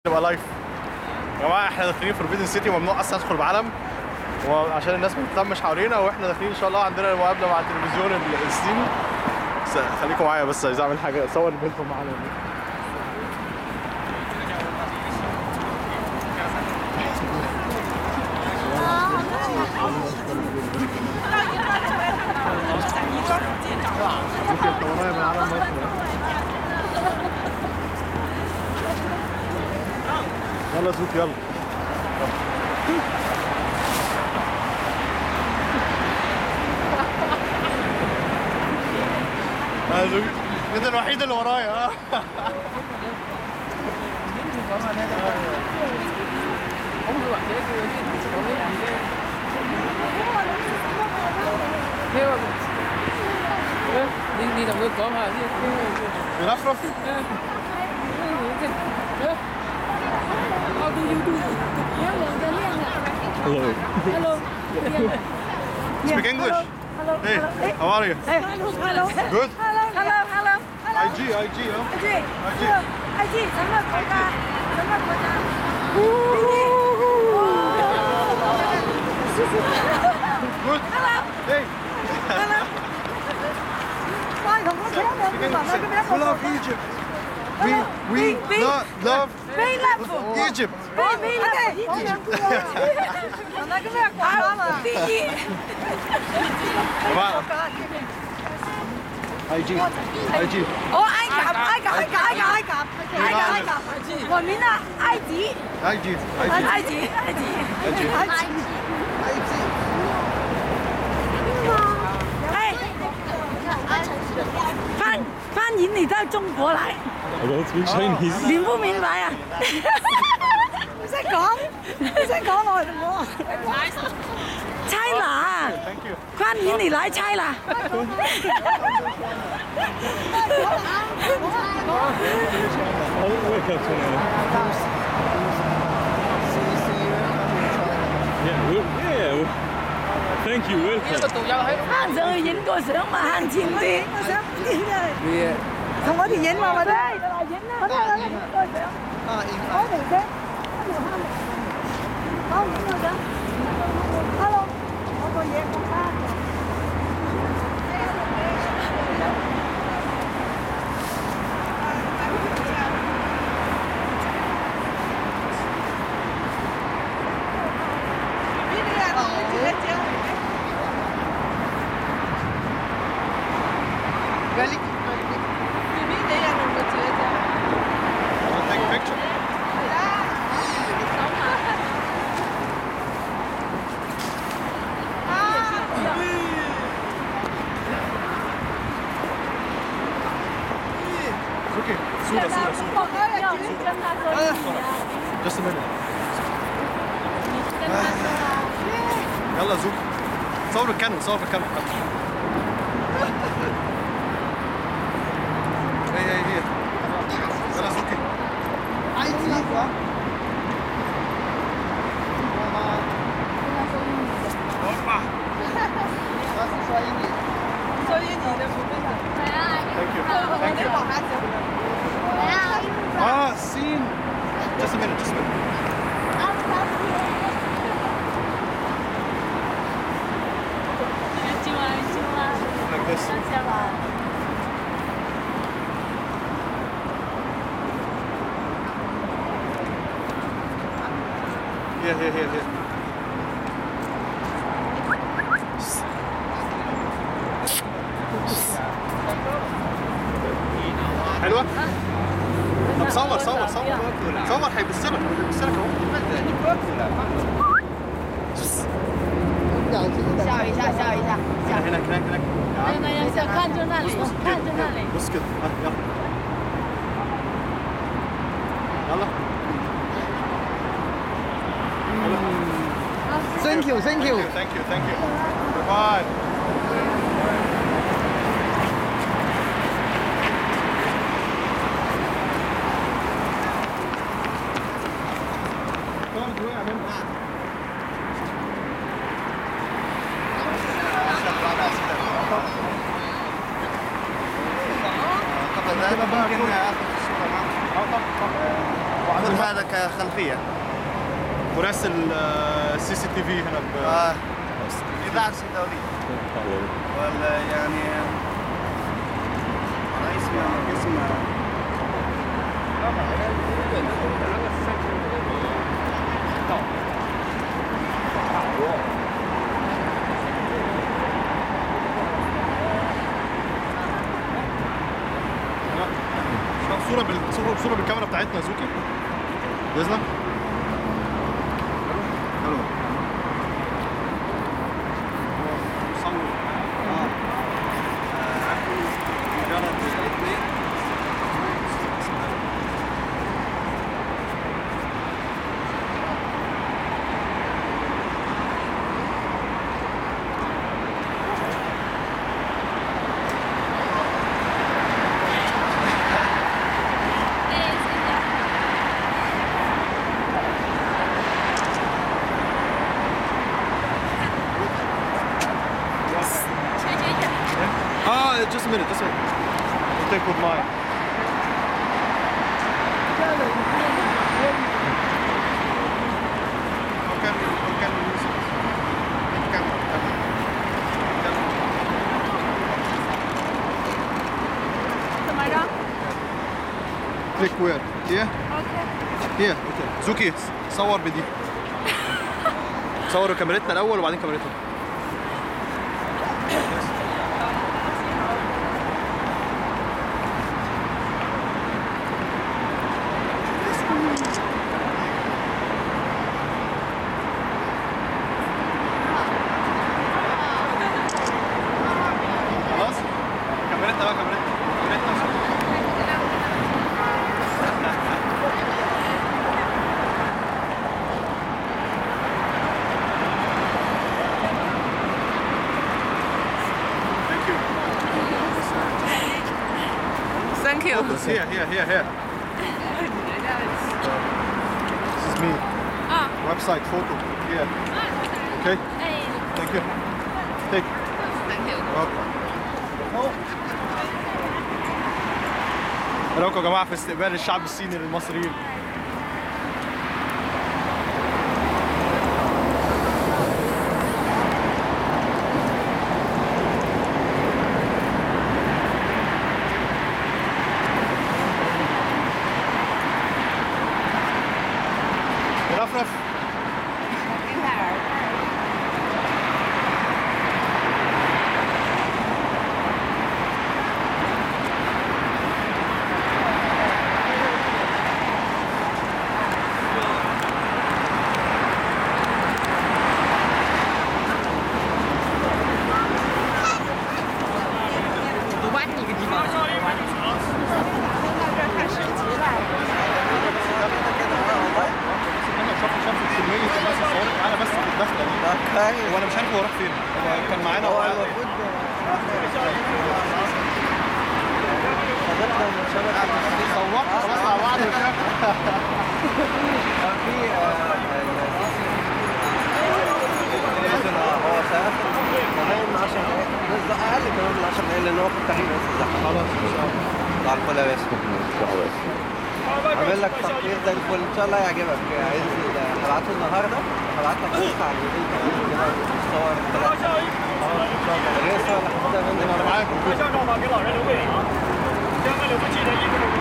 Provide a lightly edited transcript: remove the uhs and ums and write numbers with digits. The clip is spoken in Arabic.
نبقى لايف يا جماعه. احنا داخلين فوربيدن سيتي وممنوع اصلا ندخل بعلم وعشان الناس ما تتلمش حوالينا، واحنا داخلين ان شاء الله عندنا مقابله مع التلفزيون الصيني. خليكم معايا بس عايز اعمل حاجه اصور بينكم معانا. يلا زوك يلا. زوك انت الوحيد اللي ورايا. 你同佢講下先。 بيرفرف. How do you do? Hello. Hello. Speak English. Hello. Hey, how are you? Hello. Good. Hello. IG, huh? IG 什么国家？什么国家？ Good. Hey. Hello. 快同我搶兩句話，佢俾一個。 We love Egypt. We love Egypt. 講兩句啊！原來咁樣講啊！第一。 IG。 哦，埃及。我明啦，埃及。翻譯你到中國來。 I don't speak Chinese. 你不明白啊？唔識講我。China， Thank you. 歡迎你來 China。 Thank you. Welcome. 行上去影個相嘛，行前啲。我想影啊！同我哋影嘛，咪得。影啦！我哋影個相。我哋啫。好，影個相。Hello，我個嘢講返。 Take a picture. Okay. صورة. Just a minute. يلا زوك. صور بالكاميرا. هي. يلا زوكي. Thank you. Scene. Just a minute. Like this. Here. حلوة؟ طب صور هيبص لك اهو. 笑一下。 هناك. 没有，看就那里。 بص كده. يلا. Thank you. Thank you. Bye. ممكن اخذ الصورة معك. طب خذ هذا خلفيه. مراسل سي سي تي في هنا اذاعه دوليه. ولا يعني رئيس قسم صورة بالكاميرا بتاعتنا يا زوكي. باذنك. حلو. مصور. مجرد اثنين. Just a minute. We'll take with mine. Click where? Here? Okay. Here. Okay. زوكي صور بدي. صوروا كاميرتنا الأول وبعدين كاميرتنا. Thank you. Focus. Here. This is me. Website photo. Here. Okay. Thank you. Take. Thank you. ايه رايكم يا جماعه في استقبال الشعب الصيني للمصريين؟ رفرف. وانا مش عارف هو راح فين. هو كان معانا هو المفروض حضرتنا من شبكه صور خلاص مع بعض كان في هو سيأخذ كمان 10 دقايق بالظبط، اقل كمان من 10 دقايق لان هو في التحرير بس زحمه. خلاص ان شاء الله. على الفل يا باشا. عامل لك تقرير زي الفل ان شاء الله يعجبك. هينزل هبعته النهارده، هبعت لك بص على الفيديو كده صور الثلاثه. غير الصور اللي حطيتها منك. انا معاك.